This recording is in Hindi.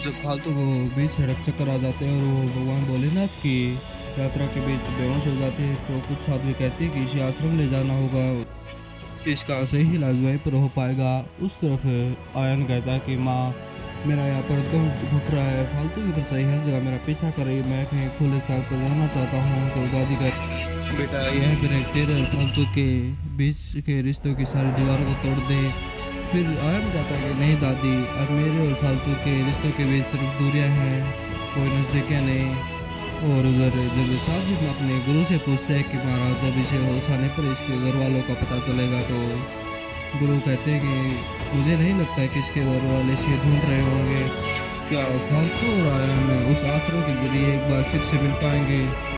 जब फालतू वो बीच सड़क चक्कर आ जाते हैं और वो भगवान भोलेनाथ की यात्रा के बीच बेहोश हो जाते हैं, तो कुछ साधु कहते हैं कि इसे आश्रम ले जाना होगा, इसका सही इलाज वहीं पर हो पाएगा। उस तरफ आयन कहता है कि माँ, मेरा यहाँ पर दम घुट रहा है, फालतू की पर सही हर जगह मेरा पीछा कर रही है, मैं कहीं खुले स्थान पर रहना चाहता हूँ। तो दादी का बेटा यह फिर एक तेरे फालतू के बीच के रिश्तों की सारी दीवारों को तोड़ दे। फिर आयन कहता है कि नहीं दादी, अब मेरे और फालतू के रिश्तों के बीच सिर्फ दूरियाँ हैं, कोई नज़दीकियाँ नहीं। और उधर जब साजिद अपने गुरु से पूछते हैं कि महाराज जब इसे होश आने पर इसके घर वालों का पता चलेगा, तो गुरु कहते हैं कि मुझे नहीं लगता है कि इसके घर वाले इसे ढूंढ रहे होंगे। क्या फालतू और आयन उस आश्रम के जरिए एक बार फिर से मिल पाएंगे?